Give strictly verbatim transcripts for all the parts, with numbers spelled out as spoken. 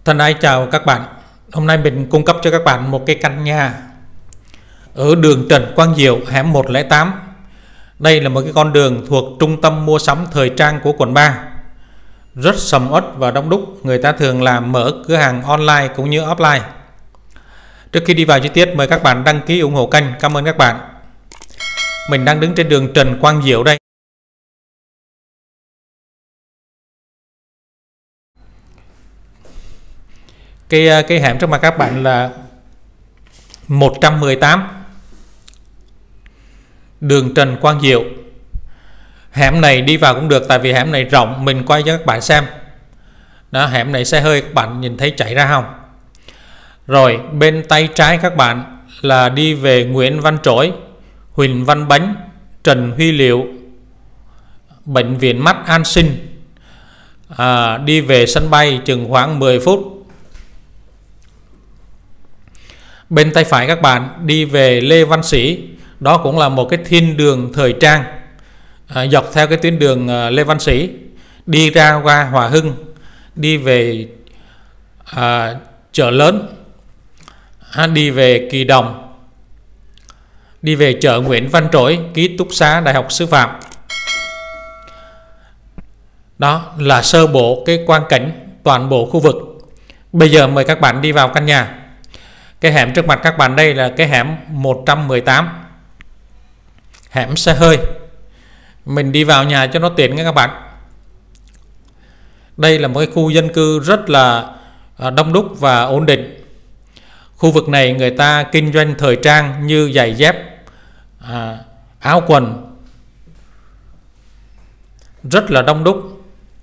Thân ái chào các bạn. Hôm nay mình cung cấp cho các bạn một cái căn nhà ở đường Trần Quang Diệu, hẻm một không tám. Đây là một cái con đường thuộc trung tâm mua sắm thời trang của quận ba. Rất sầm uất và đông đúc, người ta thường làm mở cửa hàng online cũng như offline. Trước khi đi vào chi tiết, mời các bạn đăng ký ủng hộ kênh. Cảm ơn các bạn. Mình đang đứng trên đường Trần Quang Diệu đây. Cái, cái hẻm trước mặt các bạn là một trăm mười tám đường Trần Quang Diệu. Hẻm này đi vào cũng được, tại vì hẻm này rộng. Mình quay cho các bạn xem đó, hẻm này xe hơi các bạn nhìn thấy chạy ra không. Rồi bên tay trái các bạn là đi về Nguyễn Văn Trỗi, Huỳnh Văn Bánh, Trần Huy Liệu, bệnh viện mắt An Sinh. à, Đi về sân bay chừng khoảng mười phút. Bên tay phải các bạn đi về Lê Văn Sĩ, đó cũng là một cái thiên đường thời trang. à, Dọc theo cái tuyến đường uh, Lê Văn Sĩ, đi ra qua Hòa Hưng, đi về à, chợ lớn, à, đi về Kỳ Đồng, đi về chợ Nguyễn Văn Trỗi, ký túc xá Đại học Sư phạm. Đó là sơ bộ cái quang cảnh toàn bộ khu vực. Bây giờ mời các bạn đi vào căn nhà. Cái hẻm trước mặt các bạn đây là cái hẻm một trăm mười tám, hẻm xe hơi. Mình đi vào nhà cho nó tiện nha các bạn. Đây là một cái khu dân cư rất là đông đúc và ổn định. Khu vực này người ta kinh doanh thời trang như giày dép, à, áo quần, rất là đông đúc.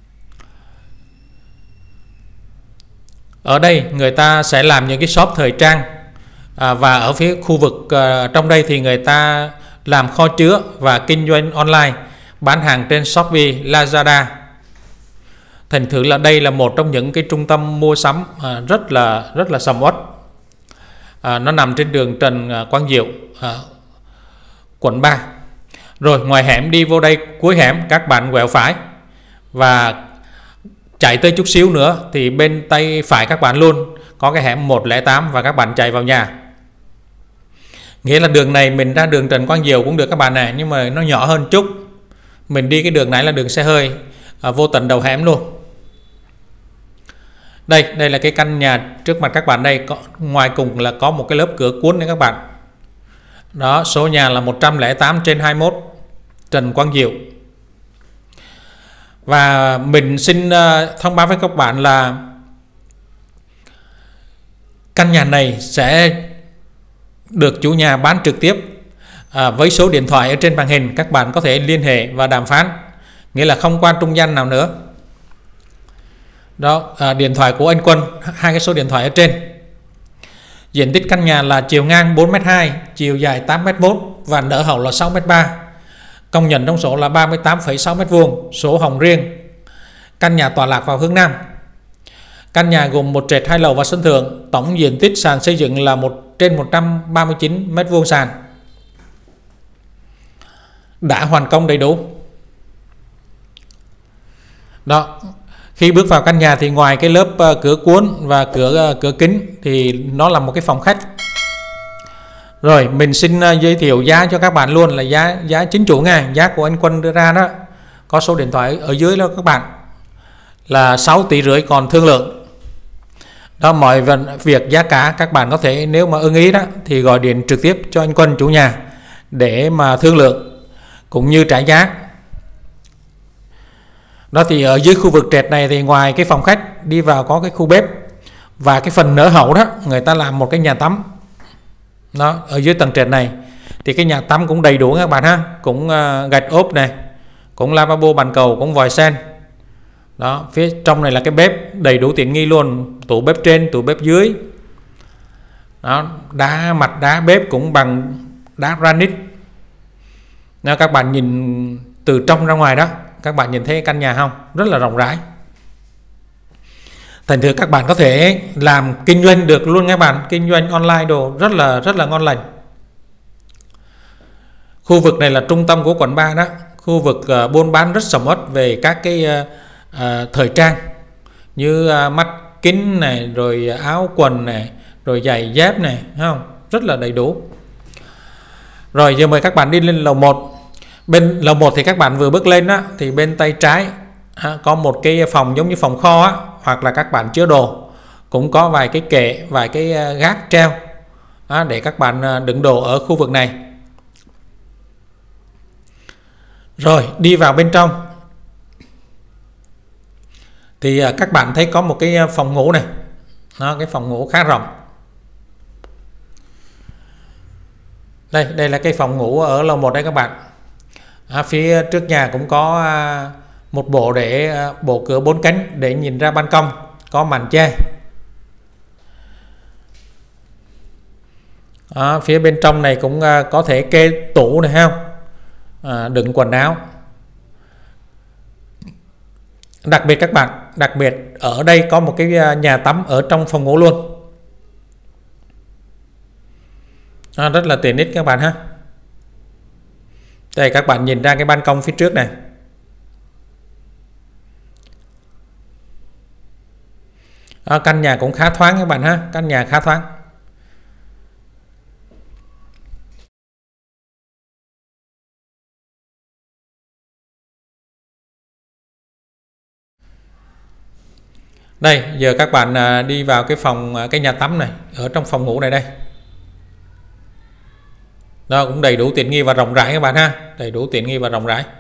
Ở đây người ta sẽ làm những cái shop thời trang, à, và ở phía khu vực à, trong đây thì người ta làm kho chứa và kinh doanh online, bán hàng trên Shopee, Lazada. Thành thử là đây là một trong những cái trung tâm mua sắm à, rất là rất là sầm uất. à, Nó nằm trên đường Trần Quang Diệu, à, quận ba. Rồi ngoài hẻm đi vô đây, cuối hẻm các bạn quẹo phải và chạy tới chút xíu nữa thì bên tay phải các bạn luôn có cái hẻm một không tám và các bạn chạy vào nhà. Nghĩa là đường này mình ra đường Trần Quang Diệu cũng được các bạn này, nhưng mà nó nhỏ hơn chút. Mình đi cái đường này là đường xe hơi, à, vô tận đầu hẻm luôn. Đây, đây là cái căn nhà trước mặt các bạn đây. Có, ngoài cùng là có một cái lớp cửa cuốn đấy các bạn. Đó, số nhà là một trăm lẻ tám trên hai mươi mốt Trần Quang Diệu. Và mình xin uh, thông báo với các bạn là căn nhà này sẽ được chủ nhà bán trực tiếp, à, với số điện thoại ở trên màn hình. Các bạn có thể liên hệ và đàm phán, nghĩa là không qua trung gian nào nữa. Đó, à, điện thoại của anh Quân, hai cái số điện thoại ở trên. Diện tích căn nhà là chiều ngang bốn mét hai, chiều dài tám mét một và nở hậu là sáu mét ba. Công nhận trong sổ là ba mươi tám phẩy sáu mét vuông, sổ hồng riêng. Căn nhà tọa lạc vào hướng Nam. Căn nhà gồm một trệt, hai lầu và sân thượng. Tổng diện tích sàn xây dựng là một trên một trăm ba mươi chín mét vuông sàn. Đã hoàn công đầy đủ. Đó, khi bước vào căn nhà thì ngoài cái lớp uh, cửa cuốn và cửa uh, cửa kính thì nó là một cái phòng khách. Rồi mình xin uh, giới thiệu giá cho các bạn luôn, là giá giá chính chủ nha, giá của anh Quân đưa ra đó. Có số điện thoại ở dưới đó các bạn, là sáu tỷ rưỡi còn thương lượng. Đó, mọi việc giá cả các bạn có thể, nếu mà ưng ý đó thì gọi điện trực tiếp cho anh Quân chủ nhà để mà thương lượng cũng như trả giá. Đó, thì ở dưới khu vực trệt này thì ngoài cái phòng khách đi vào có cái khu bếp, và cái phần nở hậu đó người ta làm một cái nhà tắm. Đó, ở dưới tầng trệt này thì cái nhà tắm cũng đầy đủ các bạn ha, cũng uh, gạch ốp này, cũng lavabo bàn cầu, cũng vòi sen. Đó, phía trong này là cái bếp đầy đủ tiện nghi luôn, tủ bếp trên, tủ bếp dưới. Đó, đá mặt đá bếp cũng bằng đá granite. Nếu các bạn nhìn từ trong ra ngoài đó, các bạn nhìn thấy căn nhà không? Rất là rộng rãi. Thành thử các bạn có thể làm kinh doanh được luôn các bạn, kinh doanh online đồ rất là rất là ngon lành. Khu vực này là trung tâm của quận ba đó, khu vực uh, buôn bán rất sầm uất về các cái uh, uh, thời trang như uh, mắt kính này, rồi áo quần này, rồi giày dép này, thấy không? Rất là đầy đủ. Rồi giờ mời các bạn đi lên lầu một. Bên lầu một thì các bạn vừa bước lên đó, thì bên tay trái à, có một cái phòng giống như phòng kho á, hoặc là các bạn chứa đồ. Cũng có vài cái kệ, vài cái gác treo à, để các bạn đựng đồ ở khu vực này. Rồi đi vào bên trong thì các bạn thấy có một cái phòng ngủ này. Đó, cái phòng ngủ khá rộng. Đây, đây là cái phòng ngủ ở lầu một đây các bạn. À, phía trước nhà cũng có à, một bộ để à, bộ cửa bốn cánh để nhìn ra ban công, có màn che. À, phía bên trong này cũng à, có thể kê tủ này không? À, đựng quần áo. Đặc biệt các bạn, đặc biệt ở đây có một cái nhà tắm ở trong phòng ngủ luôn. À, rất là tiện ích các bạn ha. Đây các bạn nhìn ra cái ban công phía trước này. À, căn nhà cũng khá thoáng các bạn ha, căn nhà khá thoáng. Đây giờ các bạn đi vào cái phòng, cái nhà tắm này, ở trong phòng ngủ này đây. Đó cũng đầy đủ tiện nghi và rộng rãi các bạn ha, đầy đủ tiện nghi và rộng rãi.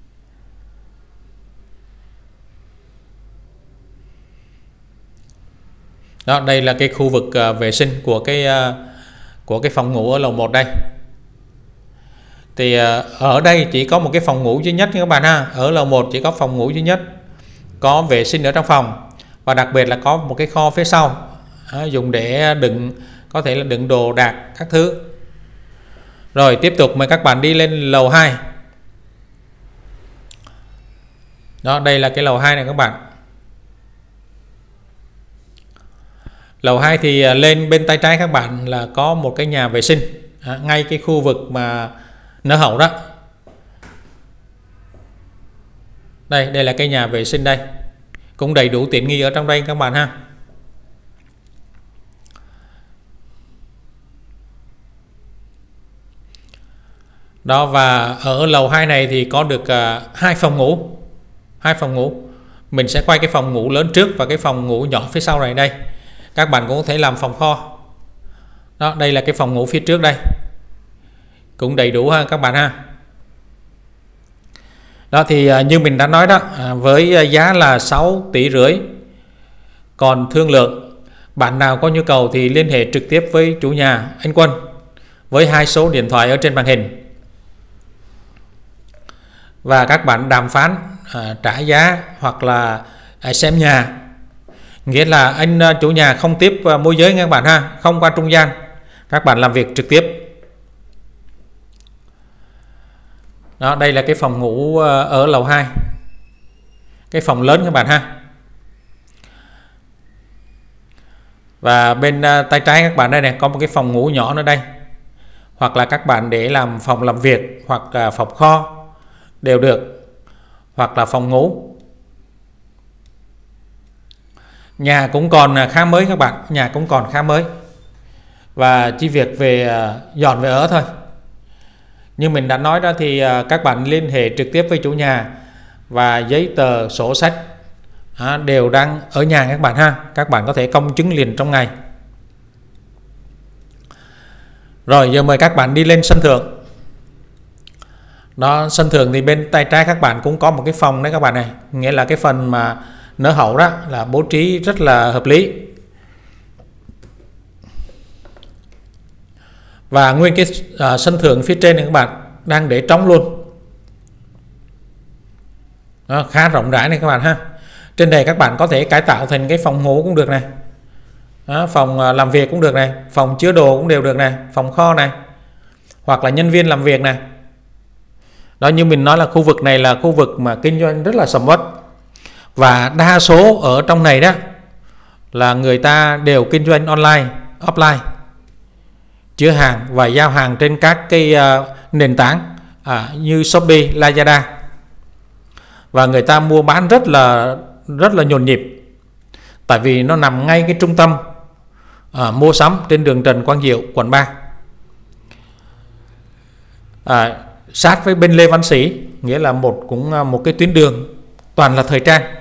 Đó, đây là cái khu vực uh, vệ sinh của cái uh, của cái phòng ngủ ở lầu một đây. Thì uh, ở đây chỉ có một cái phòng ngủ duy nhất các bạn ha, ở lầu một chỉ có phòng ngủ duy nhất, có vệ sinh ở trong phòng và đặc biệt là có một cái kho phía sau à, dùng để đựng, có thể là đựng đồ đạc các thứ. Rồi tiếp tục mời các bạn đi lên lầu hai. Đó, đây là cái lầu hai này các bạn. Lầu hai thì lên bên tay trái các bạn là có một cái nhà vệ sinh à, ngay cái khu vực mà nở hậu đó. Đây, đây là cái nhà vệ sinh đây. Cũng đầy đủ tiện nghi ở trong đây các bạn ha. Đó, và ở lầu hai này thì có được uh, hai phòng ngủ. Hai phòng ngủ. Mình sẽ quay cái phòng ngủ lớn trước và cái phòng ngủ nhỏ phía sau này đây. Các bạn cũng có thể làm phòng kho. Đó, đây là cái phòng ngủ phía trước đây. Cũng đầy đủ ha các bạn ha. Đó thì uh, như mình đã nói đó, uh, với uh, giá là sáu tỷ rưỡi. Còn thương lượng, bạn nào có nhu cầu thì liên hệ trực tiếp với chủ nhà anh Quân với hai số điện thoại ở trên màn hình. Và các bạn đàm phán à, trả giá hoặc là à, xem nhà. Nghĩa là anh à, chủ nhà không tiếp à, môi giới các bạn ha, không qua trung gian. Các bạn làm việc trực tiếp. Đó, đây là cái phòng ngủ à, ở lầu hai. Cái phòng lớn các bạn ha. Và bên à, tay trái các bạn đây này có một cái phòng ngủ nhỏ nữa đây. Hoặc là các bạn để làm phòng làm việc hoặc à, phòng kho đều được, hoặc là phòng ngủ. Nhà cũng còn khá mới các bạn, nhà cũng còn khá mới và chỉ việc về dọn về ở thôi. Như mình đã nói đó thì các bạn liên hệ trực tiếp với chủ nhà và giấy tờ sổ sách đều đang ở nhà các bạn ha. Các bạn có thể công chứng liền trong ngày. Rồi giờ mời các bạn đi lên sân thượng. Đó, sân thượng thì bên tay trái các bạn cũng có một cái phòng đấy các bạn này. Nghĩa là cái phần mà nở hậu đó là bố trí rất là hợp lý. Và nguyên cái uh, sân thượng phía trên này các bạn đang để trống luôn. Đó, khá rộng rãi này các bạn ha. Trên này các bạn có thể cải tạo thành cái phòng ngủ cũng được này. Đó, phòng uh, làm việc cũng được này, phòng chứa đồ cũng đều được này, phòng kho này, hoặc là nhân viên làm việc này. Đó, như mình nói là khu vực này là khu vực mà kinh doanh rất là sầm uất. Và đa số ở trong này đó là người ta đều kinh doanh online, offline, chứa hàng và giao hàng trên các cái uh, nền tảng à, như Shopee, Lazada. Và người ta mua bán rất là rất là nhộn nhịp. tại vì nó nằm ngay cái trung tâm à, mua sắm trên đường Trần Quang Diệu, quận ba, à, sát với bên Lê Văn Sĩ, nghĩa là một cũng một cái tuyến đường toàn là thời trang.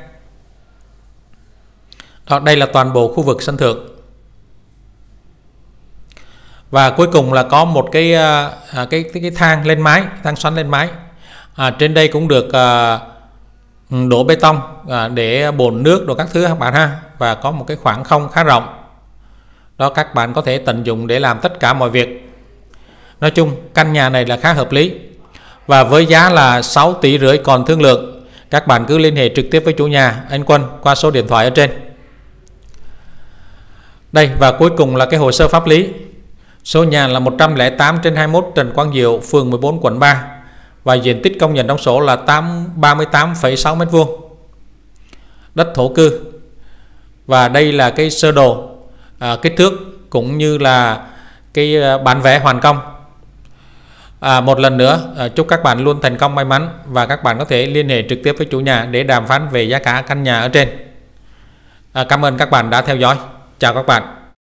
Đó, đây là toàn bộ khu vực sân thượng. Và cuối cùng là có một cái à, cái, cái cái thang lên mái, thang xoắn lên mái. À, trên đây cũng được à, đổ bê tông à, để bồn nước đồ các thứ các bạn ha, và có một cái khoảng không khá rộng. Đó, các bạn có thể tận dụng để làm tất cả mọi việc. Nói chung căn nhà này là khá hợp lý, và với giá là sáu tỷ rưỡi còn thương lượng. Các bạn cứ liên hệ trực tiếp với chủ nhà anh Quân qua số điện thoại ở trên đây. Và cuối cùng là cái hồ sơ pháp lý. Số nhà là một trăm lẻ tám trên hai mươi mốt Trần Quang Diệu, phường mười bốn, quận ba, và diện tích công nhận trong sổ là ba mươi tám phẩy sáu mét vuông, đất thổ cư. Và đây là cái sơ đồ à, kích thước cũng như là cái bản vẽ hoàn công. À, một lần nữa à, chúc các bạn luôn thành công may mắn, và các bạn có thể liên hệ trực tiếp với chủ nhà để đàm phán về giá cả căn nhà ở trên. À, cảm ơn các bạn đã theo dõi. Chào các bạn.